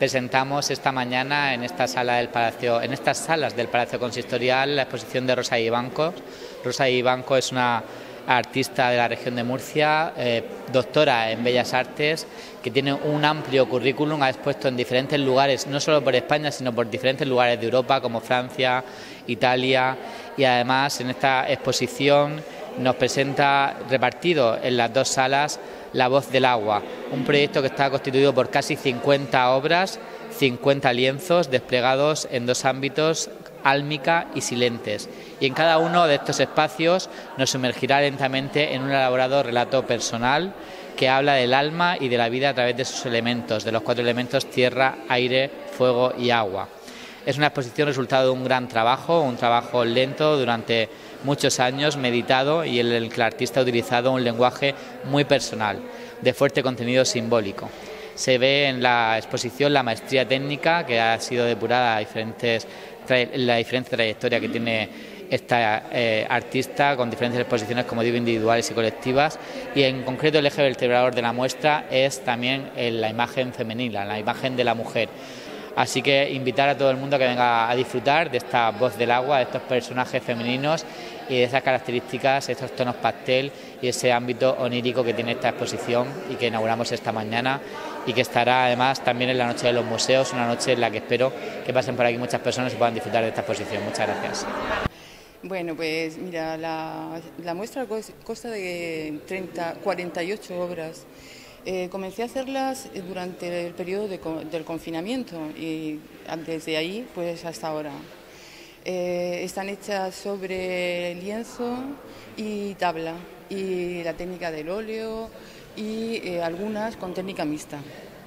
presentamos esta mañana en estas salas del Palacio Consistorial la exposición de Rosa Ibanco. Rosa Ibanco es una artista de la región de Murcia, doctora en Bellas Artes, que tiene un amplio currículum, ha expuesto en diferentes lugares, no solo por España, sino por diferentes lugares de Europa, como Francia, Italia, y además en esta exposición nos presenta, repartido en las dos salas, La voz del agua, un proyecto que está constituido por casi 50 obras, 50 lienzos desplegados en dos ámbitos, álmica y silentes. Y en cada uno de estos espacios nos sumergirá lentamente en un elaborado relato personal que habla del alma y de la vida a través de sus elementos, de los 4 elementos tierra, aire, fuego y agua. Es una exposición resultado de un gran trabajo, un trabajo lento durante muchos años, meditado, y en el que el artista ha utilizado un lenguaje muy personal, de fuerte contenido simbólico. Se ve en la exposición la maestría técnica que ha sido depurada a la diferente trayectoria que tiene esta artista, con diferentes exposiciones, como digo, individuales y colectivas, y en concreto el eje vertebrador de la muestra es también la imagen femenina, la imagen de la mujer. Así que invitar a todo el mundo a que venga a disfrutar de esta voz del agua, de estos personajes femeninos y de esas características, estos tonos pastel y ese ámbito onírico que tiene esta exposición y que inauguramos esta mañana, y que estará además también en la Noche de los Museos, una noche en la que espero que pasen por aquí muchas personas y puedan disfrutar de esta exposición. Muchas gracias. Bueno, pues mira, la muestra consta de 48 obras. Comencé a hacerlas durante el periodo del confinamiento y desde ahí pues hasta ahora. Están hechas sobre lienzo y tabla, y la técnica del óleo, y algunas con técnica mixta.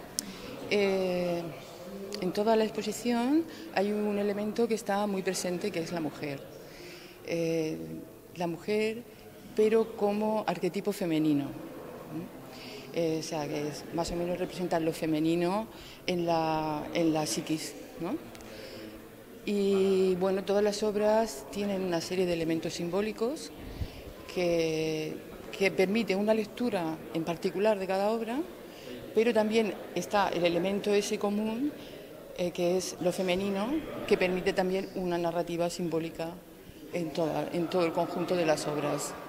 En toda la exposición hay un elemento que está muy presente, que es la mujer. La mujer, pero como arquetipo femenino. O sea, que más o menos representan lo femenino en la psiquis, ¿no? Y bueno, todas las obras tienen una serie de elementos simbólicos que permiten una lectura en particular de cada obra, pero también está el elemento ese común, que es lo femenino, que permite también una narrativa simbólica en todo el conjunto de las obras.